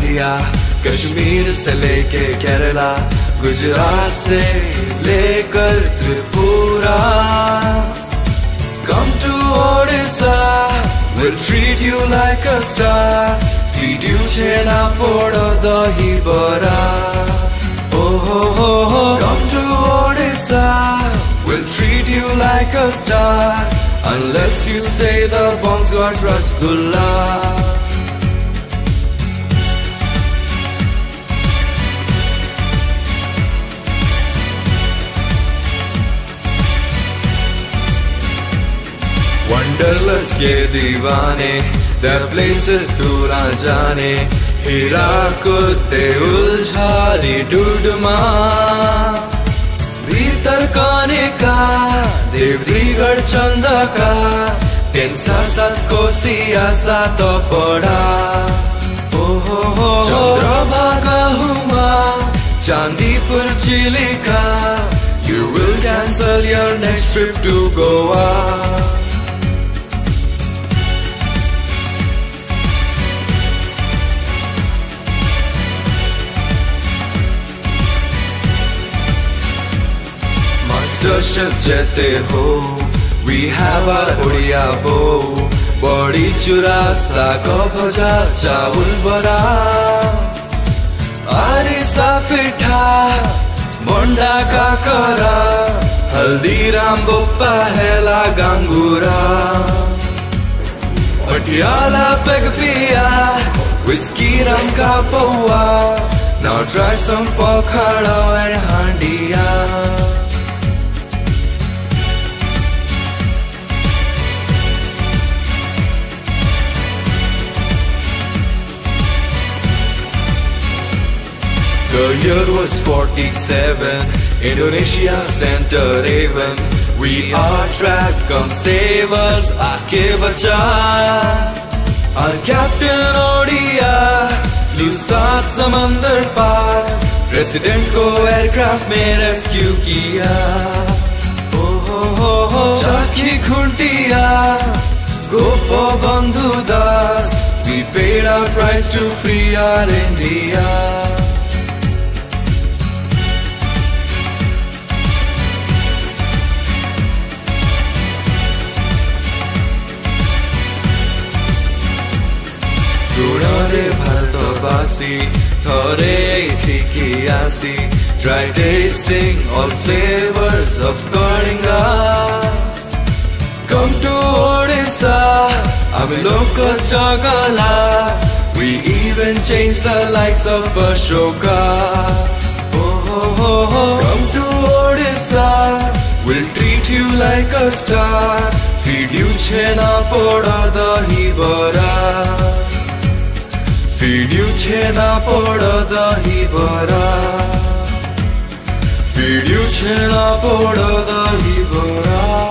India, Kashmir से लेके केरला, गुजरात से लेकर Tripura. Come to Odisha, we'll treat you like a star. Feed you chena poda dahi bara. Oh ho ho ho. Come to Odisha, we'll treat you like a star. Unless you say the bongs got rasgulla. Wanderlust ke deewane, their places tu na jaane. Hirakud te uljhari dudma, भीतर काने का देवरीगढ़ चंदा का, टेंसा सात कोसिया सात पड़ा. ओ हो चंद्रभागा हुआ Chandipur Chilika. You will cancel your next trip to Goa. Chef jete ho, we have our Odia bow. Body chura, sago bhaja, chawul bara. Arisa pitha, monda kakara. Haldiram boppa hela gangura. Patiala peg piya, whiskey ram ka pawa. Now try some pokhada and handiya. The year was 47, Indonesia center Raven. We are trapped, come save us, aake bacha. Our captain Odia flew सात समंदर पार, resident को aircraft में rescue किया. Oh ho ho ho, चाकी खुंटिया, गोपो बंधु दास. We paid our price to free our India. Sunare bharatavasi, thore eithiki asi. Try tasting all flavors of Kalinga. Come to Odisha, Amiloka Chagala. We even changed the likes of Ashoka. Oh ho ho ho. Come to Odisha, we'll treat you like a star. Feed you chena poda dahi bara. Feed you chena poda dahi bara. Feed you chena poda dahi bara.